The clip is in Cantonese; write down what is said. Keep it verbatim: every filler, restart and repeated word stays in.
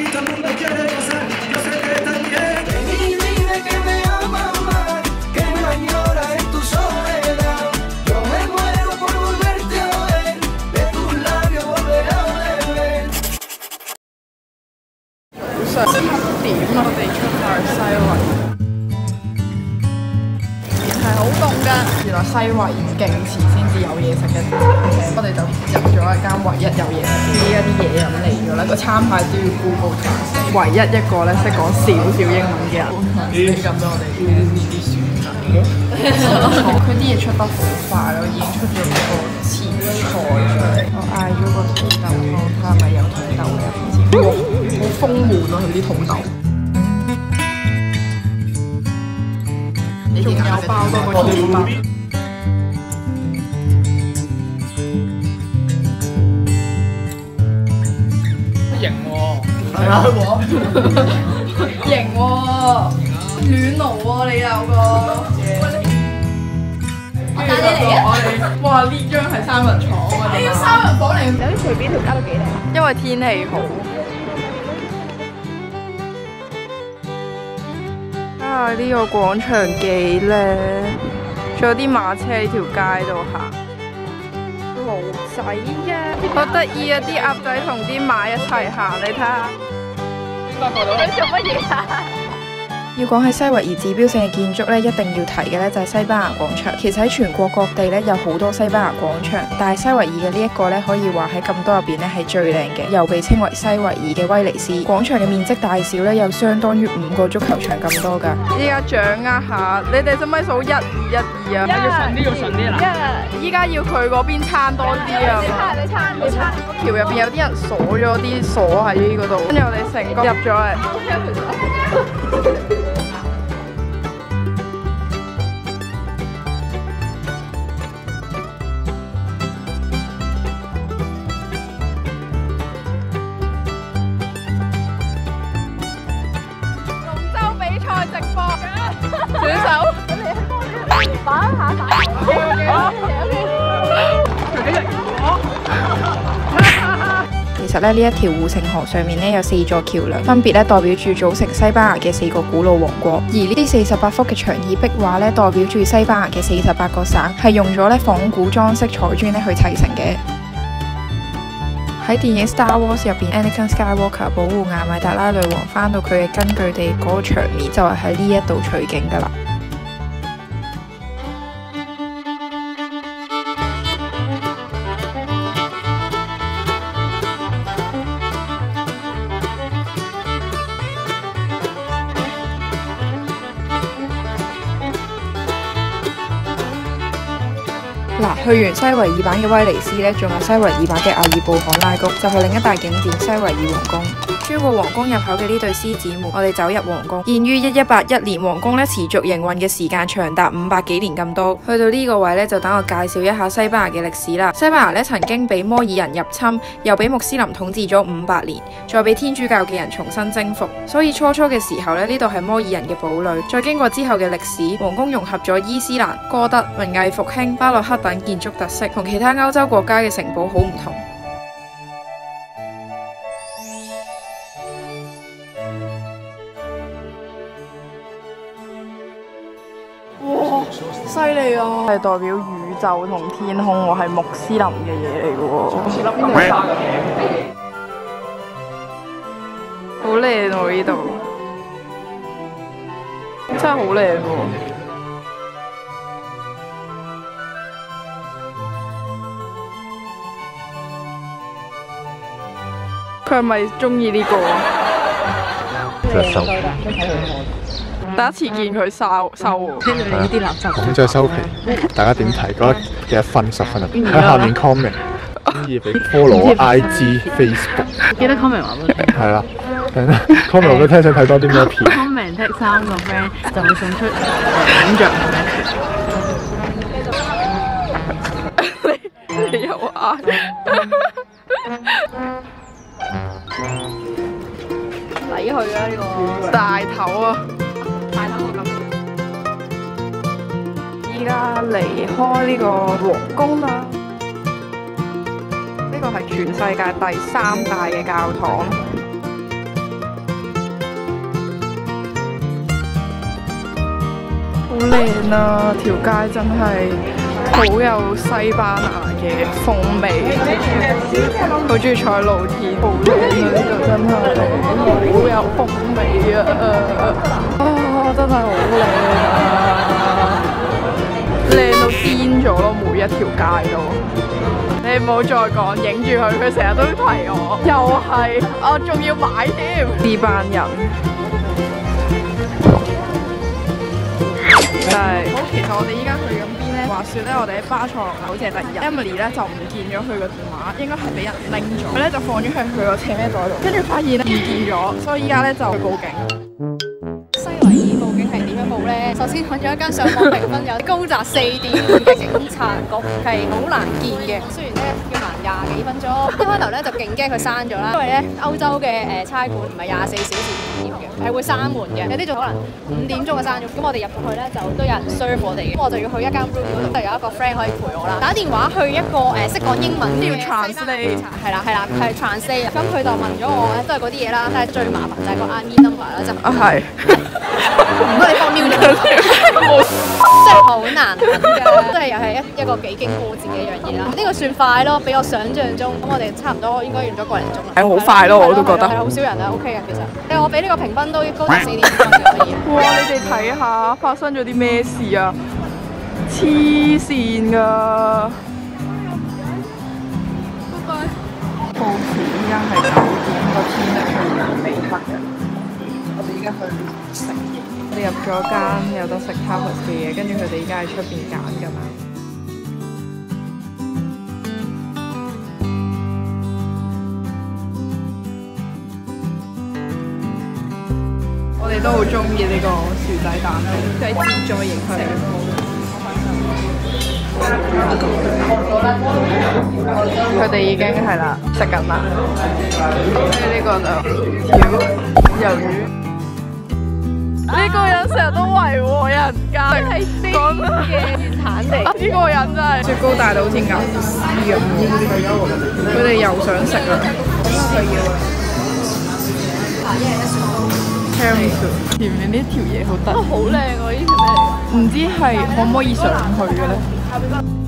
上七點我哋出去西圍，係好凍㗎。原來西圍勁遲先至有嘢食嘅，我哋就入咗一間唯一有嘢食嘅一啲嘢飲嚟咗啦。個餐牌都要 Google Translate，唯一一個咧識講少少英文嘅人，咁多我哋呢啲選擇嘅。佢啲嘢出得好快咯，已經出咗個前菜出嚟。我嗌咗個土豆湯，睇下係咪有土豆嘅。哇，好豐滿啊！佢啲土豆，仲有包多個甜包，型喎，係啊，型喎，暖爐喎，你有個，我帶你嚟啊！哇，呢張係三人床啊！呢個三人房嚟，有啲隨便條街都幾靚，因為天氣好。啊！呢個廣場幾靚，仲有啲馬車喺條街度行。驢仔啊，好得意啊！啲鴨仔同啲馬一齊行，你睇下。你做乜嘢啊？要講喺西維爾指標性嘅建築咧，一定要提嘅咧就係西班牙廣場。其實喺全國各地咧有好多西班牙廣場，但係西維爾嘅呢一個咧可以話喺咁多入邊咧係最靚嘅，又被稱為西維爾嘅威尼斯廣場嘅面積大小咧，有相當於五個足球場咁多㗎。依家掌握下，你哋使唔使數一二一二啊？要順啲，要順啲啦！依家要佢嗰邊撐多啲啊！你撐，你撐，你撐！橋入邊有啲人鎖咗啲鎖喺呢嗰度，跟住我哋成個入咗嚟。直播選手，打一下打。其實咧，呢一條護城河上面咧有四座橋梁，分別咧代表住組成西班牙嘅四個古老王國。而呢啲四十八幅嘅牆意壁畫咧，代表住西班牙嘅四十八個省，係用咗咧仿古裝飾彩磚咧去砌成嘅。喺電影《Star Wars》入邊 ，Anakin Skywalker 保護亞米達拉女王翻到佢嘅根據地嗰個場面，就係喺呢一度取景噶啦。嗱，去完西維爾版嘅威尼斯咧，仲有西維爾版嘅阿爾布罕拉谷，就係另一大景點西維爾皇宮。穿過皇宮入口嘅呢對獅子門，我哋走入皇宮。建於一一八一年，皇宮咧持續營運嘅時間長達五百幾年咁多。去到呢個位咧，就等我介紹一下西班牙嘅歷史啦。西班牙咧曾經俾摩爾人入侵，又俾穆斯林統治咗五百年，再俾天主教嘅人重新征服。所以初初嘅時候咧，呢度係摩爾人嘅堡壘。再經過之後嘅歷史，皇宮融合咗伊斯蘭、哥德、文藝復興、巴洛克等建築特色，同其他歐洲國家嘅城堡好唔同。哇，犀利啊！係代表宇宙同天空喎，係穆斯林嘅嘢嚟嘅喎。穆斯林邊度生嘅？好靚喎呢度，真係好靚喎！佢係咪中意呢個啊？着收，第一次見佢收收喎。呢啲垃圾。咁再收皮，大家點睇？覺得幾多分？十分啊！喺下面 comment， 中意俾 follow I G、Facebook。記得 comment 話俾我聽。係啦 ，comment 話俾我聽，想睇多啲咩片 ？comment tag 三個 friend 就會送出影像。你你又嗌？抵佢啊！呢個大頭啊！大頭咁。依家離開呢個皇宮啦。呢個係全世界第三大嘅教堂。 靚啊！條街真係好有西班牙嘅風味，好中意坐喺露天，好靚啊！呢度真係好有風味啊！啊，真係好靚啊！靚到癲咗咯，每一條街都。你唔好再講，影住佢，佢成日都提我，又係，我仲要買添。呢班人，但係，好，其實我哋依家去緊邊咧？話説咧，我哋喺巴塞羅那好似係第二日 ，Emily 咧就唔見咗佢個電話，應該係俾人拎咗，佢咧就放咗喺佢個車袋度，跟住發現咧唔見咗，所以依家咧就去報警。 西維爾報警係點樣報咧？首先揾咗一間上網評分有高達四點五嘅警察局，係好難見嘅。雖然咧要行廿幾分鐘，一開頭咧就勁驚佢閂咗啦，因為咧歐洲嘅誒差館唔係廿四小時營業嘅，係會閂門嘅。有啲仲可能五點鐘就閂咗。咁我哋入到去咧就都有人 serve 我哋嘅，咁我就要去一間 room 嗰度，就有一個 friend 可以陪我啦。打電話去一個誒識講英文嘅 translate， 係啦係啦，係 translate。咁佢就問咗我咧，都係嗰啲嘢啦，但係最麻煩就係個 I M E I N number 啦，就啊係。唔該，你放瞄咗真係好難揾㗎，即係又係一一個幾經波折嘅一樣嘢啦。呢個算快咯，比我想象中。咁我哋差唔多應該用咗個零鐘啦。係好快咯，我都覺得。係好少人啊 ，OK 嘅其實。誒，我俾呢個評分都高達四點五分嘅可以。 哇！你哋睇下發生咗啲咩事啊？黐線㗎！拜拜。報時依家係九點，個天咧係微黑嘅。我哋依家去食嘢，我哋入咗間有得食 tapas 嘅嘢，跟住佢哋依家喺出邊揀㗎嘛。我哋都好中意呢個薯仔蛋糕，即係自助型食。佢哋已經係啦，食緊啦。跟住呢個就條魷魚。呢個人成日都維護人家，係講嘅原產地。呢個人真係雪糕大到好似牛屎咁，佢哋又想食啦。前面呢條嘢好得，好靚喎！呢條咩嚟㗎？唔知係可唔可以上去嘅咧？